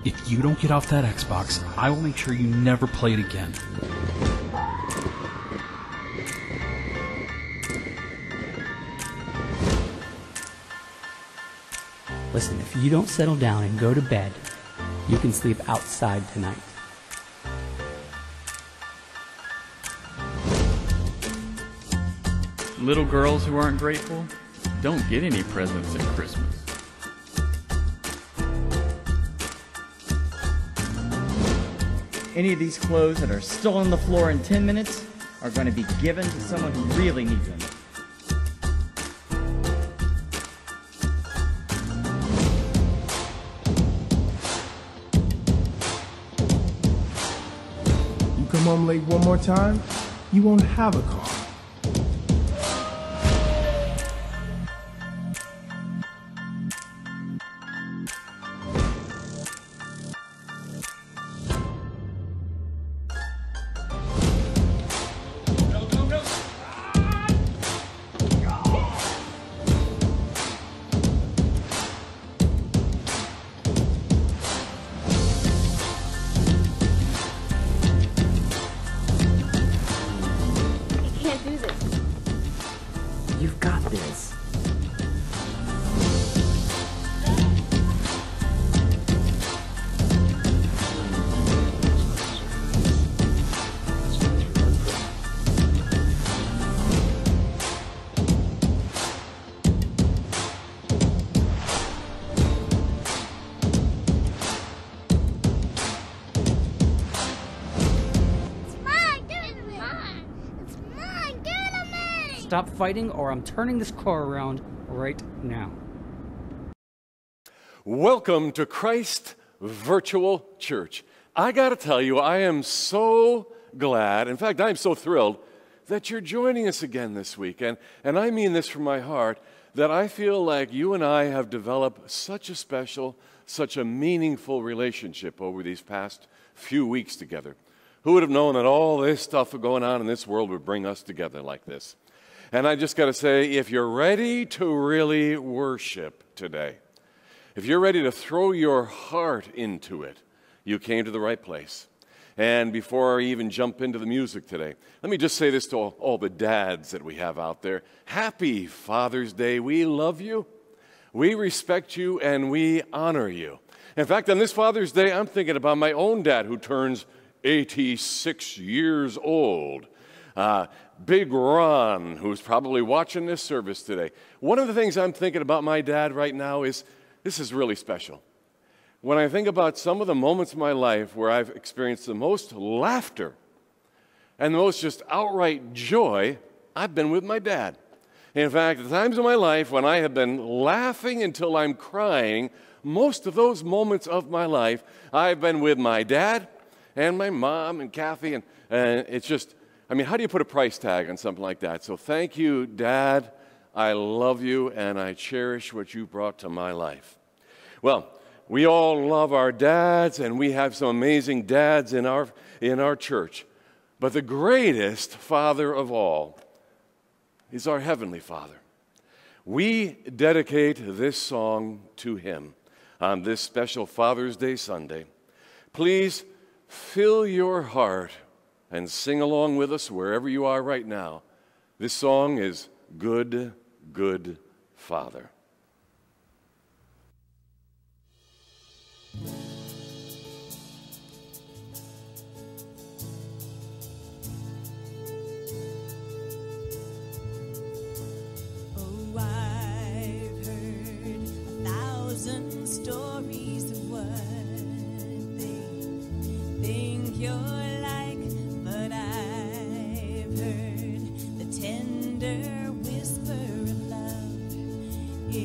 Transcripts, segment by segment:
If you don't get off that Xbox, I will make sure you never play it again. Listen, if you don't settle down and go to bed, you can sleep outside tonight. Little girls who aren't grateful don't get any presents at Christmas. Any of these clothes that are still on the floor in 10 minutes are going to be given to someone who really needs them. You come home late one more time, you won't have a car. You've got this. Stop fighting or I'm turning this car around right now. Welcome to Christ Virtual Church. I got to tell you, I am so glad, in fact, I'm so thrilled that you're joining us again this week. And I mean this from my heart, that I feel like you and I have developed such a special, such a meaningful relationship over these past few weeks together. Who would have known that all this stuff going on in this world would bring us together like this? And I just got to say, if you're ready to really worship today, if you're ready to throw your heart into it, you came to the right place. And before I even jump into the music today, let me just say this to all the dads that we have out there. Happy Father's Day. We love you, we respect you, and we honor you. In fact, on this Father's Day, I'm thinking about my own dad who turns 86 years old. Big Ron, who's probably watching this service today. One of the things I'm thinking about my dad right now is, this is really special. When I think about some of the moments in my life where I've experienced the most laughter and the most just outright joy, I've been with my dad. In fact, the times in my life when I have been laughing until I'm crying, most of those moments of my life, I've been with my dad and my mom and Kathy, and it's just, I mean, how do you put a price tag on something like that? So thank you, Dad. I love you, and I cherish what you brought to my life. Well, we all love our dads, and we have some amazing dads in our church. But the greatest father of all is our Heavenly Father. We dedicate this song to Him on this special Father's Day Sunday. Please fill your heart and sing along with us wherever you are right now. This song is Good, Good Father. Oh, I've heard 1,000 stories of what they think you're like, but I've heard the tender whisper of love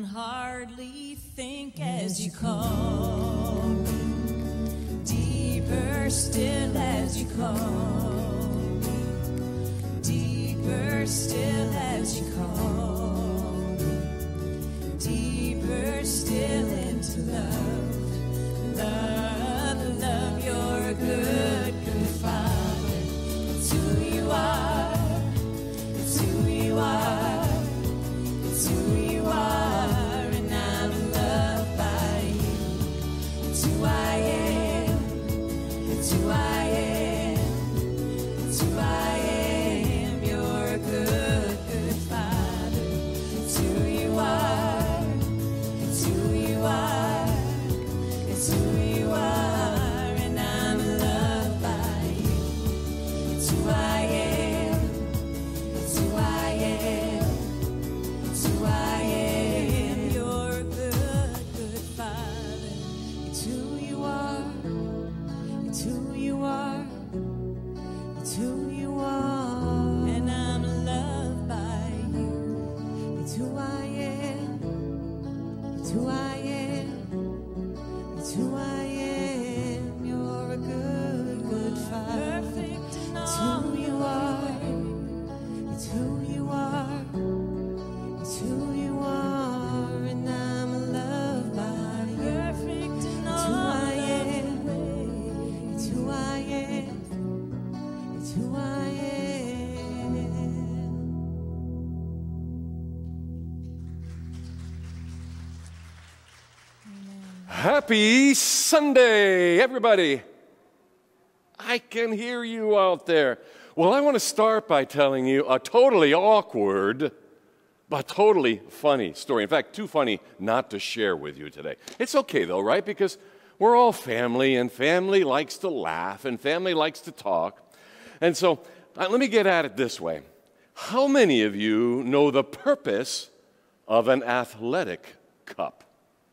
can hardly think as you call me, deeper still as you call me, deeper still as you call me, deeper still into love, love, love. You're a good, good Father. It's who you are. It's who you are. It's who you are, and I'm loved by you. It's who I am. It's who I am. It's who I am. You're a good, good Father. It's who you are. It's who you are. It's who you are, and I'm loved by you. It's who I am. It's who I am. It's who I am. You're a good, good Father. It's who you are. It's who you are. It's who you are. And I'm loved by you. It's who I am. It's who I am. It's who I am. You're a good, good Father. Perfect in all. It's who you are. It's who you are. It's who you are, and I'm loved by you. Perfect in all. It's who I am. It's who I am. It's who I am. Happy Sunday, everybody. I can hear you out there. Well, I want to start by telling you a totally awkward but totally funny story. In fact, too funny not to share with you today. It's okay, though, right? Because we're all family, and family likes to laugh, and family likes to talk. And so let me get at it this way. How many of you know the purpose of an athletic cup?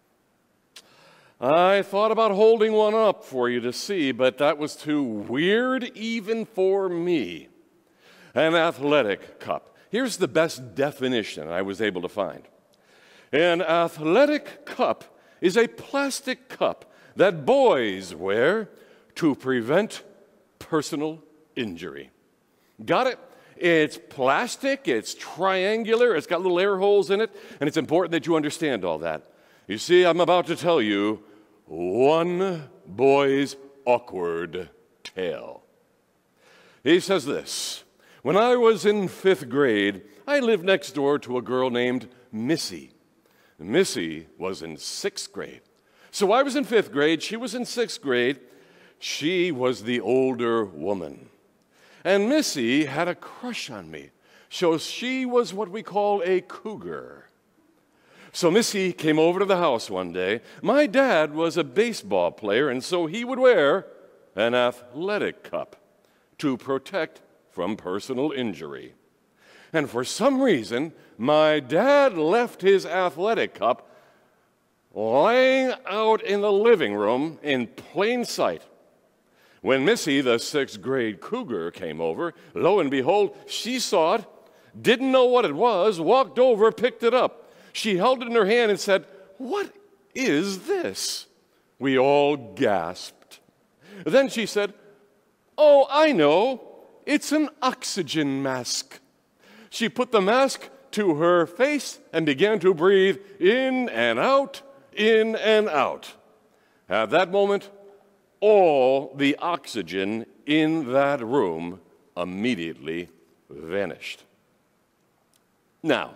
I thought about holding one up for you to see, but that was too weird even for me. An athletic cup. Here's the best definition I was able to find. An athletic cup is a plastic cup that boys wear to prevent personal injury. Got it? It's plastic, it's triangular, it's got little air holes in it, and it's important that you understand all that. You see, I'm about to tell you one boy's awkward tale. He says this: when I was in 5th grade, I lived next door to a girl named Missy. Missy was in 6th grade. So I was in 5th grade, she was in 6th grade. She was the older woman. And Missy had a crush on me. So she was what we call a cougar. So Missy came over to the house one day. My dad was a baseball player, and so he would wear an athletic cup to protect from personal injury. And for some reason, my dad left his athletic cup laying out in the living room in plain sight. When Missy, the 6th grade cougar, came over, lo and behold, she saw it, didn't know what it was, walked over, picked it up. She held it in her hand and said, "What is this?" We all gasped. Then she said, "Oh, I know. It's an oxygen mask." She put the mask to her face and began to breathe in and out, in and out. At that moment, all the oxygen in that room immediately vanished. Now,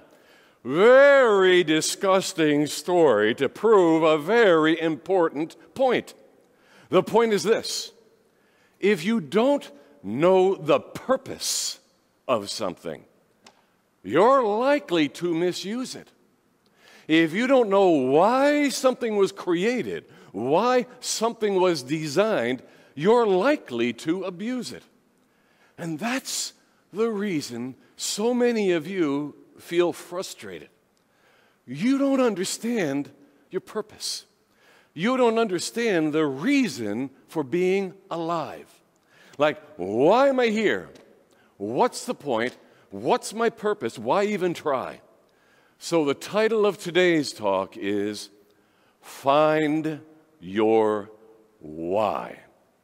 very disgusting story to prove a very important point. The point is this: if you don't know the purpose of something, you're likely to misuse it. If you don't know why something was created, why something was designed, you're likely to abuse it. And that's the reason so many of you feel frustrated. You don't understand your purpose. You don't understand the reason for being alive. Like, why am I here? What's the point? What's my purpose? Why even try? So the title of today's talk is Find Your Why.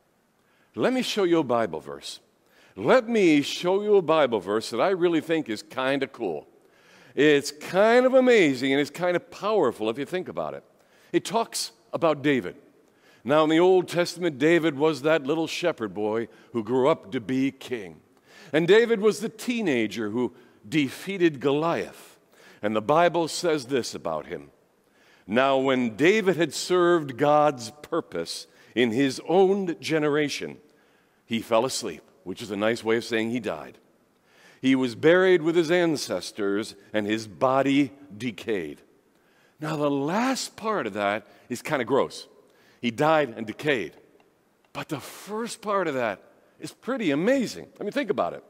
Let me show you a Bible verse. Let me show you a Bible verse that I really think is kind of cool. It's kind of amazing and it's kind of powerful if you think about it. It talks about David. Now, in the Old Testament, David was that little shepherd boy who grew up to be king. And David was the teenager who defeated Goliath. And the Bible says this about him. Now, when David had served God's purpose in his own generation, he fell asleep, which is a nice way of saying he died. He was buried with his ancestors, and his body decayed. Now, the last part of that is kind of gross. He died and decayed. But the first part of that is pretty amazing. I mean, think about it.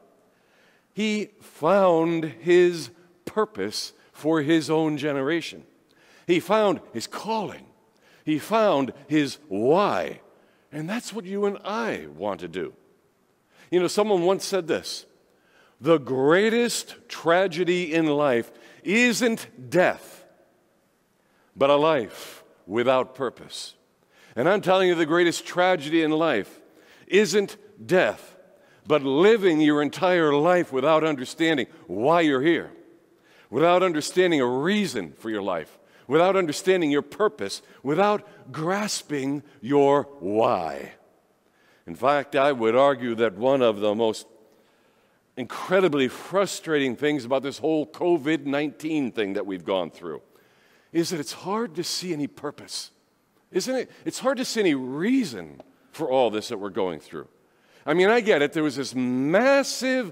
He found his purpose for his own generation. He found his calling. He found his why. And that's what you and I want to do. You know, someone once said this: the greatest tragedy in life isn't death, but a life without purpose. And I'm telling you, the greatest tragedy in life isn't death, but living your entire life without understanding why you're here, without understanding a reason for your life, without understanding your purpose, without grasping your why. In fact, I would argue that one of the most incredibly frustrating things about this whole COVID-19 thing that we've gone through is that it's hard to see any purpose, isn't it? It's hard to see any reason for all this that we're going through. I mean, I get it. There was this massive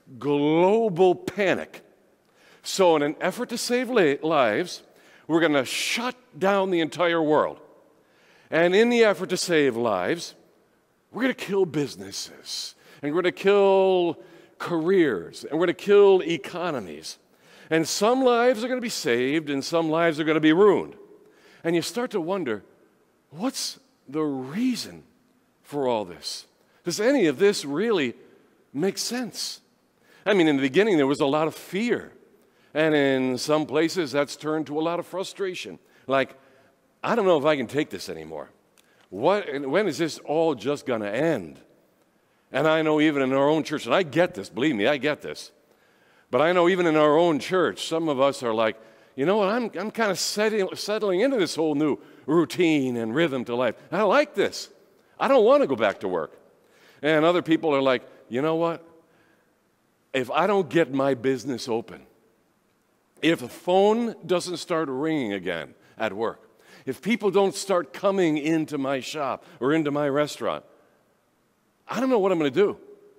global panic. So in an effort to save lives, we're going to shut down the entire world. And in the effort to save lives, we're going to kill businesses, and we're going to kill careers, and we're going to kill economies. And some lives are going to be saved, and some lives are going to be ruined. And you start to wonder, what's the reason for all this? Does any of this really make sense? I mean, in the beginning, there was a lot of fear. And in some places, that's turned to a lot of frustration. Like, I don't know if I can take this anymore. When is this all just going to end? And I know even in our own church, and I get this, believe me, I get this. But I know even in our own church, some of us are like, you know what, I'm kind of settling into this whole new routine and rhythm to life. I like this. I don't want to go back to work. And other people are like, you know what? If I don't get my business open, if the phone doesn't start ringing again at work, if people don't start coming into my shop or into my restaurant, I don't know what I'm going to do.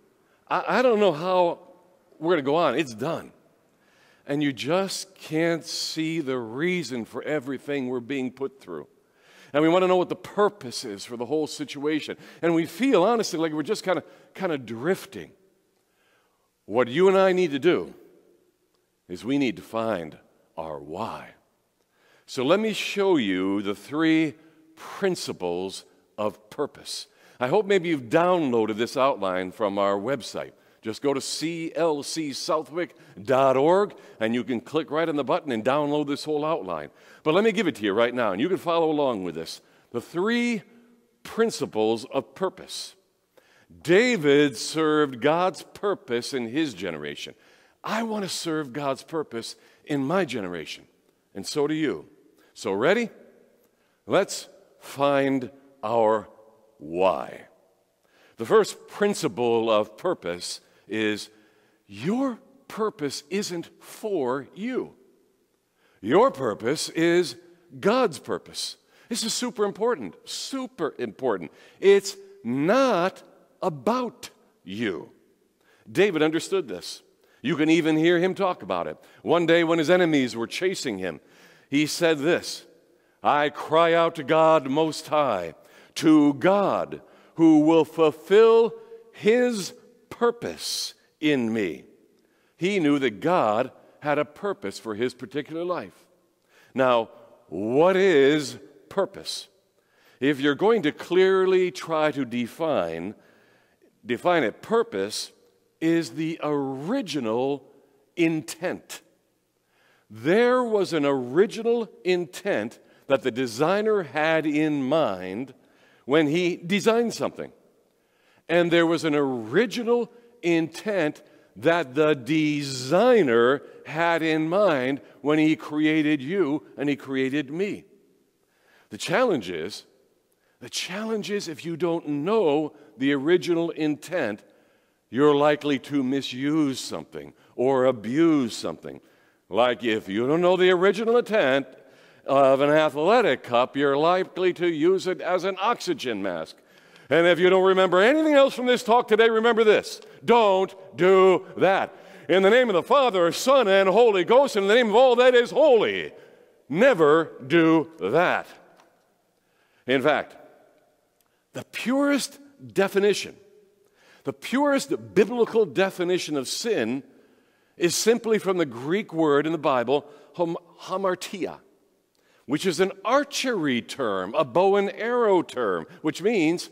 I don't know how we're going to go on. It's done. And you just can't see the reason for everything we're being put through. And we want to know what the purpose is for the whole situation. And we feel, honestly, like we're just kind of drifting. What you and I need to do is we need to find our why. So let me show you the 3 principles of purpose. I hope maybe you've downloaded this outline from our website. Just go to clcsouthwick.org and you can click right on the button and download this whole outline. But let me give it to you right now, and you can follow along with this. The 3 principles of purpose. David served God's purpose in his generation. I want to serve God's purpose in my generation, and so do you. So ready? Let's find our why. The first principle of purpose is your purpose isn't for you. Your purpose is God's purpose. This is super important, super important. It's not about you. David understood this. You can even hear him talk about it. One day when his enemies were chasing him, he said this, I cry out to God Most High, to God who will fulfill his purpose in me. He knew that God had a purpose for his particular life. Now, what is purpose? If you're going to clearly try to define it, purpose is the original intent. There was an original intent that the designer had in mind when he designed something. And there was an original intent that the designer had in mind when he created you and he created me. The challenge is if you don't know the original intent, you're likely to misuse something or abuse something. Like if you don't know the original intent of an athletic cup, you're likely to use it as an oxygen mask. And if you don't remember anything else from this talk today, remember this: don't do that. In the name of the Father, Son, and Holy Ghost, in the name of all that is holy, never do that. In fact, the purest biblical definition of sin is simply from the Greek word in the Bible, hamartia, which is an archery term, a bow and arrow term, which means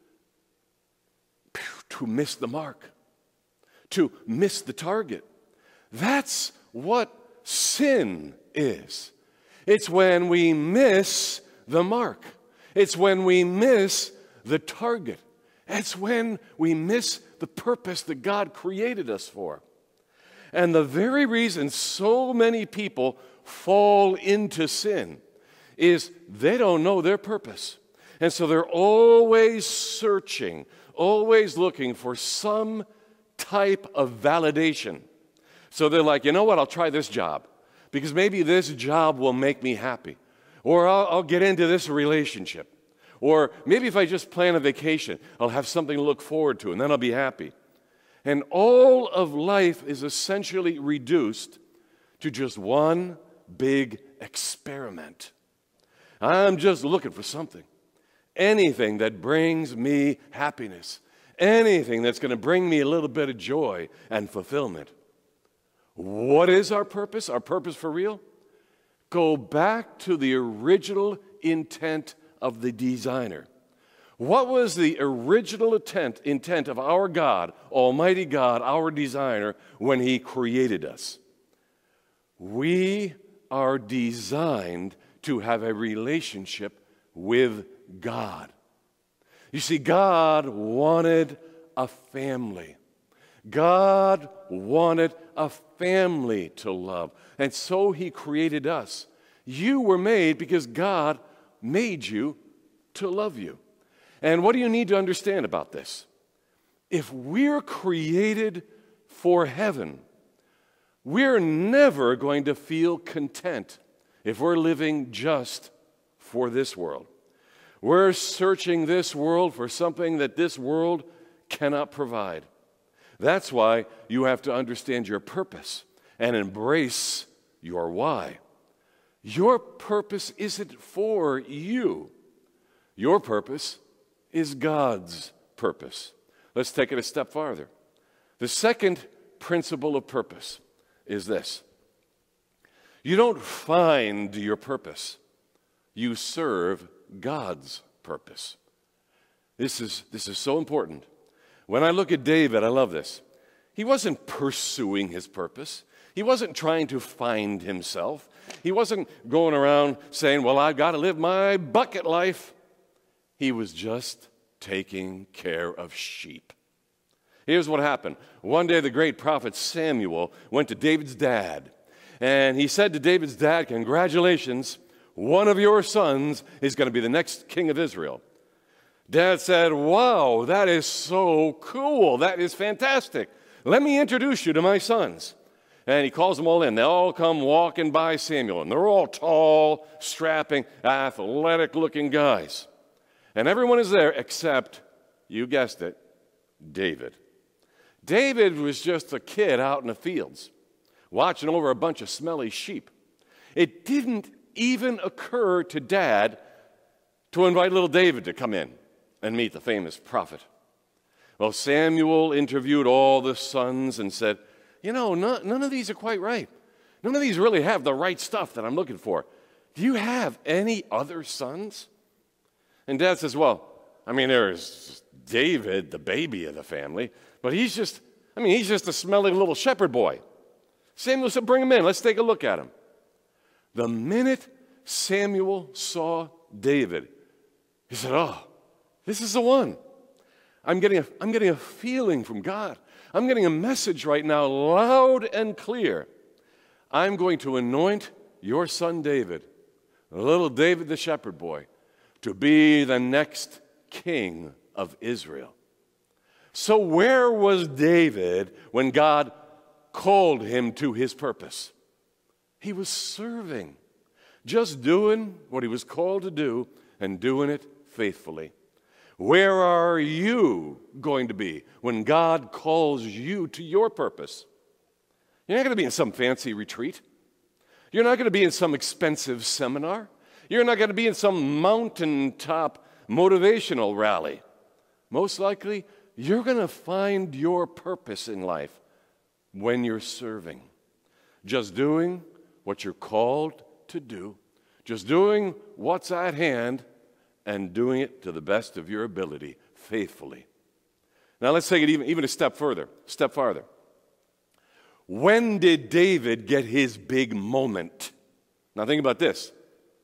to miss the mark, to miss the target. That's what sin is. It's when we miss the mark. It's when we miss the target. It's when we miss the purpose that God created us for. And the very reason so many people fall into sin is they don't know their purpose. And so they're always searching, always looking for some type of validation. So they're like, you know what, I'll try this job because maybe this job will make me happy. Or I'll get into this relationship. Or maybe if I just plan a vacation, I'll have something to look forward to and then I'll be happy. And all of life is essentially reduced to just one big experiment. I'm just looking for something. Anything that brings me happiness. Anything that's going to bring me a little bit of joy and fulfillment. What is our purpose? Our purpose for real? Go back to the original intent of the designer. What was the original intent of our God, Almighty God, our designer, when He created us? We are designed to have a relationship with God. You see, God wanted a family. God wanted a family to love. And so He created us. You were made because God made you to love you. And what do you need to understand about this? If we're created for heaven, we're never going to feel content if we're living just for this world. We're searching this world for something that this world cannot provide. That's why you have to understand your purpose and embrace your why. Your purpose isn't for you. Your purpose is God's purpose. Let's take it a step farther. The second principle of purpose is this. You don't find your purpose. You serve God's purpose. This is so important. When I look at David, I love this. He wasn't pursuing his purpose. He wasn't trying to find himself. He wasn't going around saying, well, I've got to live my bucket life. He was just taking care of sheep. Here's what happened. One day, the great prophet Samuel went to David's dad, and he said to David's dad, congratulations, one of your sons is going to be the next king of Israel. Dad said, wow, that is so cool. That is fantastic. Let me introduce you to my sons. And he calls them all in. They all come walking by Samuel, and they're all tall, strapping, athletic-looking guys. And everyone is there except, you guessed it, David. David was just a kid out in the fields, watching over a bunch of smelly sheep. It didn't even occur to Dad to invite little David to come in and meet the famous prophet. Well, Samuel interviewed all the sons and said, you know, none of these are quite right. None of these really have the right stuff that I'm looking for. Do you have any other sons? And Dad says, well, I mean, there's David, the baby of the family, but he's just a smelly little shepherd boy. Samuel said, bring him in. Let's take a look at him. The minute Samuel saw David, he said, oh, this is the one. I'm getting a feeling from God. I'm getting a message right now, loud and clear. I'm going to anoint your son David, little David the shepherd boy, to be the next king of Israel. So where was David when God called him to his purpose? He was serving, just doing what he was called to do and doing it faithfully. Where are you going to be when God calls you to your purpose? You're not going to be in some fancy retreat. You're not going to be in some expensive seminar. You're not going to be in some mountaintop motivational rally. Most likely, you're going to find your purpose in life when you're serving. Just doing what you're called to do. Just doing what's at hand and doing it to the best of your ability, faithfully. Now let's take it even a step farther. When did David get his big moment? Now think about this.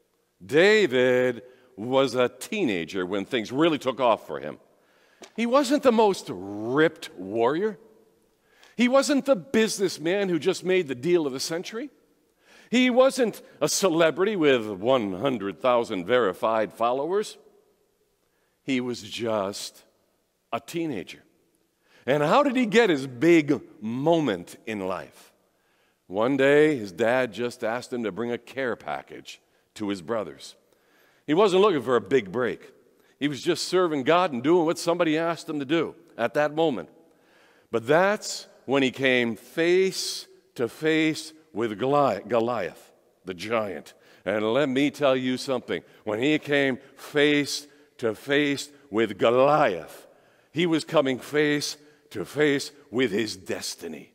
David was a teenager when things really took off for him. He wasn't the most ripped warrior. He wasn't the businessman who just made the deal of the century. He wasn't a celebrity with 100,000 verified followers. He was just a teenager. And how did he get his big moment in life? One day, his dad just asked him to bring a care package to his brothers. He wasn't looking for a big break. He was just serving God and doing what somebody asked him to do at that moment. But that's when he came face to face with Goliath, the giant. And let me tell you something. When he came face to face with Goliath, he was coming face to face with his destiny.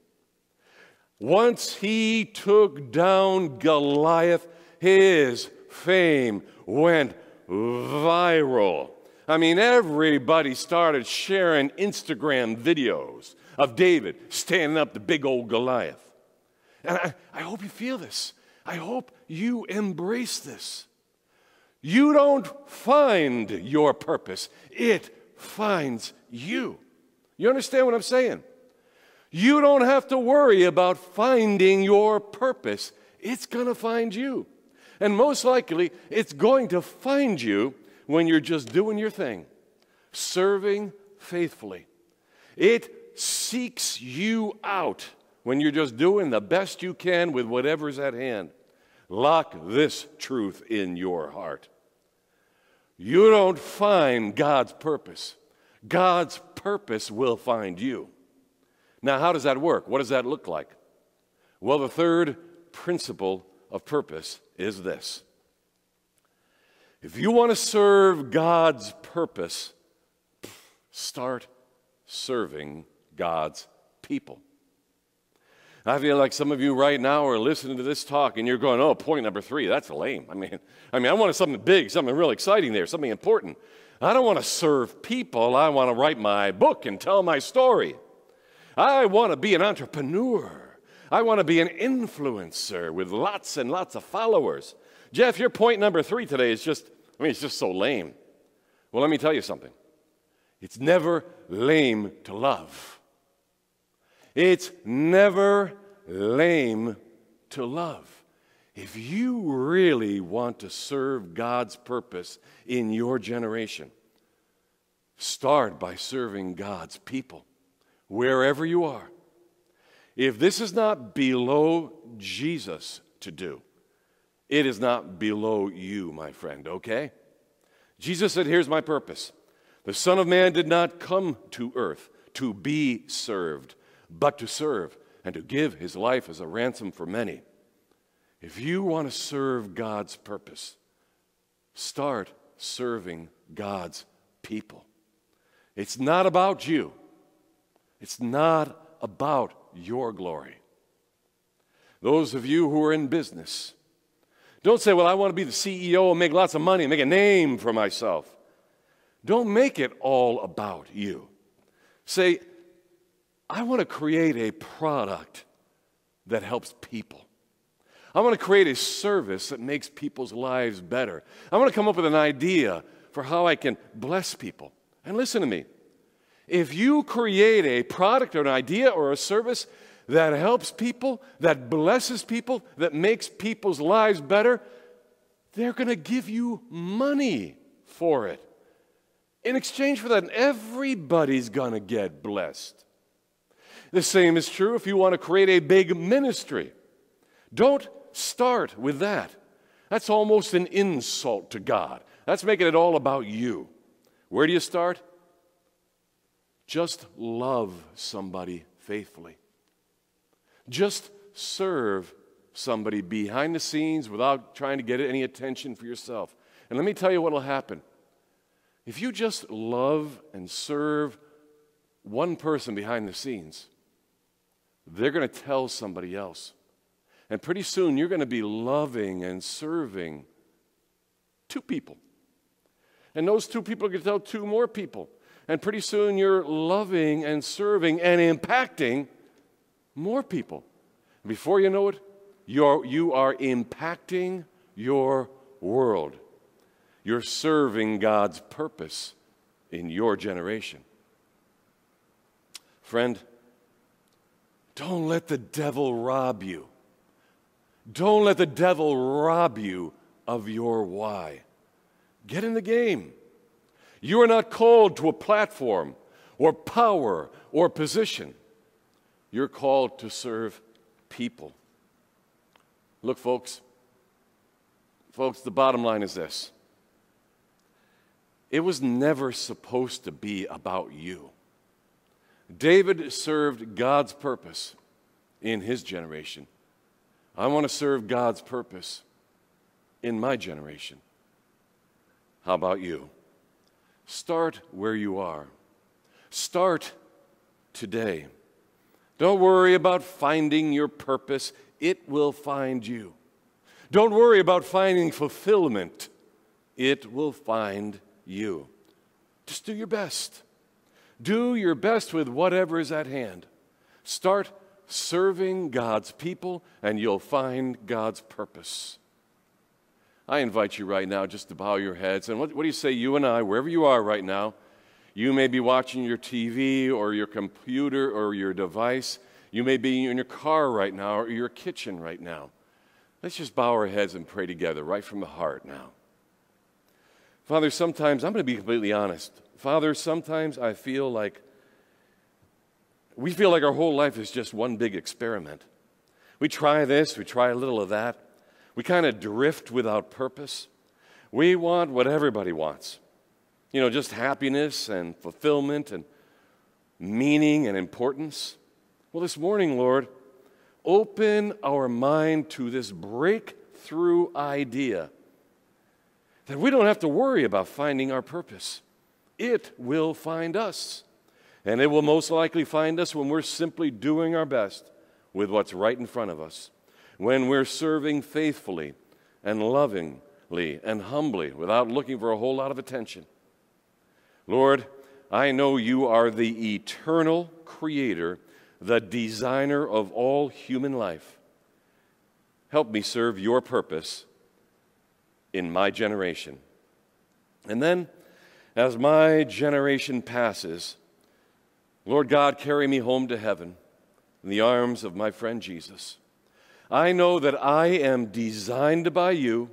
Once he took down Goliath, his fame went viral. I mean, everybody started sharing Instagram videos of David standing up to big old Goliath. And I hope you feel this. I hope you embrace this. You don't find your purpose. It finds you. You understand what I'm saying? You don't have to worry about finding your purpose. It's going to find you. And most likely, it's going to find you when you're just doing your thing, serving faithfully. It seeks you out when you're just doing the best you can with whatever's at hand. Lock this truth in your heart. You don't find God's purpose. God's purpose will find you. Now, how does that work? What does that look like? Well, the third principle of purpose is this. If you want to serve God's purpose, start serving God's people. I feel like some of you right now are listening to this talk and you're going, oh, point number 3, that's lame. I mean, I wanted something big, something real exciting there, something important. I don't want to serve people. I want to write my book and tell my story. I want to be an entrepreneur. I want to be an influencer with lots and lots of followers. Jeff, your point number 3 today is just, it's just so lame. Well, let me tell you something. It's never lame to love. It's never lame to love. If you really want to serve God's purpose in your generation, start by serving God's people, wherever you are. If this is not below Jesus to do, it is not below you, my friend, okay? Jesus said, here's my purpose. The Son of Man did not come to earth to be served, but to serve and to give his life as a ransom for many. If you want to serve God's purpose, start serving God's people. It's not about you. It's not about your glory. Those of you who are in business, don't say, well, I want to be the CEO and make lots of money and make a name for myself. Don't make it all about you. Say, I want to create a product that helps people. I want to create a service that makes people's lives better. I want to come up with an idea for how I can bless people. And listen to me. If you create a product or an idea or a service that helps people, that blesses people, that makes people's lives better, they're going to give you money for it. In exchange for that, everybody's going to get blessed. The same is true if you want to create a big ministry. Don't start with that. That's almost an insult to God. That's making it all about you. Where do you start? Just love somebody faithfully. Just serve somebody behind the scenes without trying to get any attention for yourself. And let me tell you what will happen. If you just love and serve one person behind the scenes, they're going to tell somebody else. And pretty soon you're going to be loving and serving 2 people. And those 2 people are going to tell 2 more people. And pretty soon you're loving and serving and impacting more people. Before you know it, you are impacting your world. You're serving God's purpose in your generation. Friend, don't let the devil rob you. Don't let the devil rob you of your why. Get in the game. You are not called to a platform or power or position. You're called to serve people. Look, folks, the bottom line is this. It was never supposed to be about you. David served God's purpose in his generation. I want to serve God's purpose in my generation. How about you? Start where you are. Start today. Don't worry about finding your purpose. It will find you. Don't worry about finding fulfillment. It will find you. Just do your best. Do your best with whatever is at hand. Start serving God's people, and you'll find God's purpose. I invite you right now just to bow your heads. And what do you say, you and I, wherever you are right now, you may be watching your TV or your computer or your device. You may be in your car right now or your kitchen right now. Let's just bow our heads and pray together right from the heart now. Father, sometimes, I'm going to be completely honest. Father, sometimes I feel like we feel like our whole life is just one big experiment. We try this, we try a little of that. We kind of drift without purpose. We want what everybody wants. You know, just happiness and fulfillment and meaning and importance. Well, this morning, Lord, open our mind to this breakthrough idea that we don't have to worry about finding our purpose. It will find us. And it will most likely find us when we're simply doing our best with what's right in front of us. When we're serving faithfully and lovingly and humbly without looking for a whole lot of attention. Lord, I know you are the eternal creator, the designer of all human life. Help me serve your purpose in my generation. And then, as my generation passes, Lord God, carry me home to heaven in the arms of my friend Jesus. I know that I am designed by you,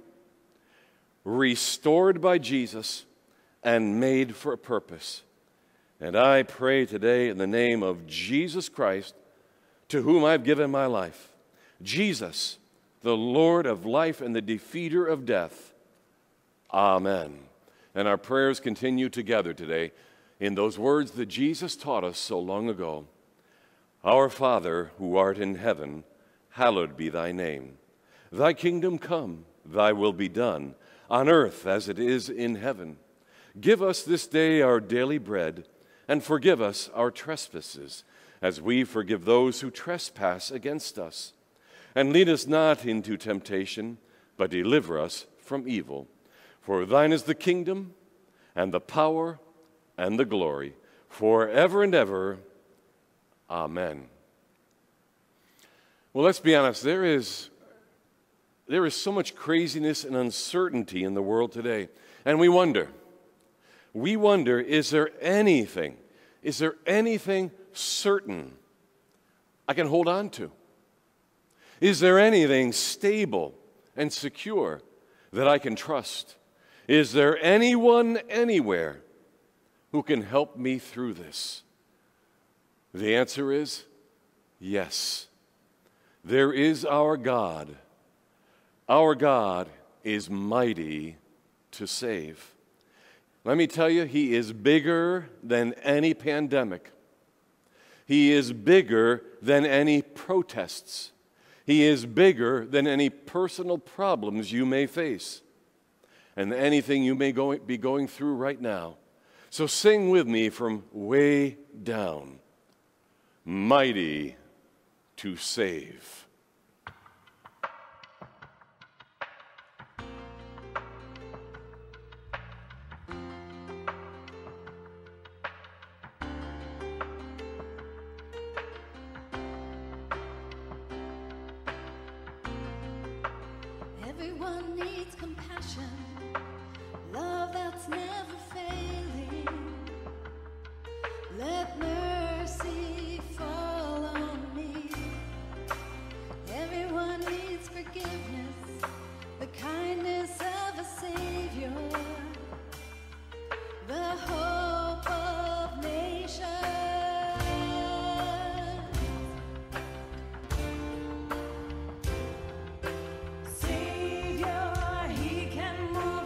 restored by Jesus, and made for a purpose. And I pray today in the name of Jesus Christ, to whom I've given my life. Jesus, the Lord of life and the defeater of death. Amen. And our prayers continue together today in those words that Jesus taught us so long ago. Our Father, who art in heaven, hallowed be thy name. Thy kingdom come, thy will be done, on earth as it is in heaven. Give us this day our daily bread, and forgive us our trespasses, as we forgive those who trespass against us. And lead us not into temptation, but deliver us from evil. For thine is the kingdom, and the power, and the glory, forever and ever. Amen. Well, let's be honest, there is there is so much craziness and uncertainty in the world today. And we wonder, is there anything certain I can hold on to? Is there anything stable and secure that I can trust? Is there anyone anywhere who can help me through this? The answer is yes. There is our God. Our God is mighty to save. Let me tell you, He is bigger than any pandemic. He is bigger than any protests. He is bigger than any personal problems you may face and anything you may be going through right now. So sing with me from way down. Mighty to save. Everyone needs compassion, love that's never failing. Let mercy fall on me. Everyone needs forgiveness, the kindness of a Savior, the hope of nations. Savior, He can move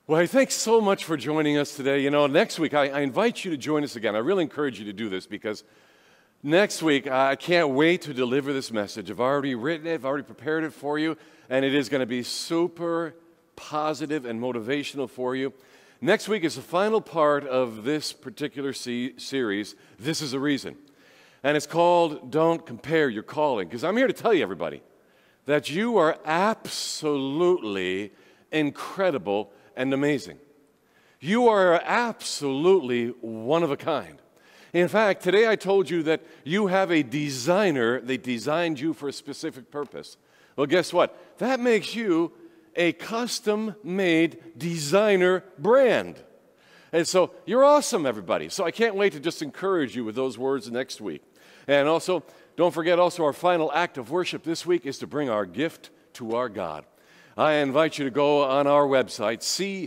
Well, thanks so much for joining us today. You know, next week I invite you to join us again. I really encourage you to do this because next week I can't wait to deliver this message. I've already written it, I've already prepared it for you, and it is going to be super positive and motivational for you. Next week is the final part of this particular series, This is a Reason. And it's called Don't Compare Your Calling. Because I'm here to tell you, everybody, that you are absolutely incredible and amazing. You are absolutely one of a kind. In fact, today I told you that you have a designer. They designed you for a specific purpose. Well, guess what? That makes you a custom-made designer brand. And so you're awesome, everybody. So I can't wait to just encourage you with those words next week. And also, don't forget also our final act of worship this week is to bring our gift to our God. I invite you to go on our website,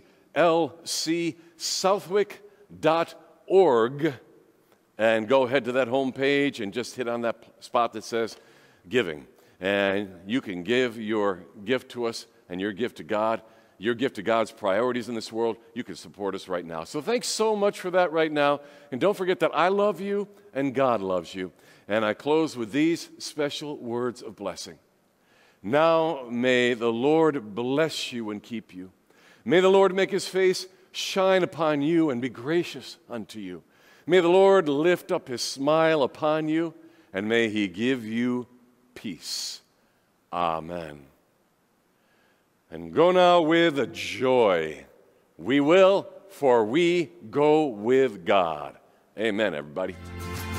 clcsouthwick.org, and go ahead to that home page and just hit on that spot that says Giving. And you can give your gift to us and your gift to God, your gift to God's priorities in this world. You can support us right now. So thanks so much for that right now. And don't forget that I love you and God loves you. And I close with these special words of blessing. Now may the Lord bless you and keep you. May the Lord make his face shine upon you and be gracious unto you. May the Lord lift up his smile upon you, and may he give you peace. Amen. And go now with joy. We will, for we go with God. Amen, everybody.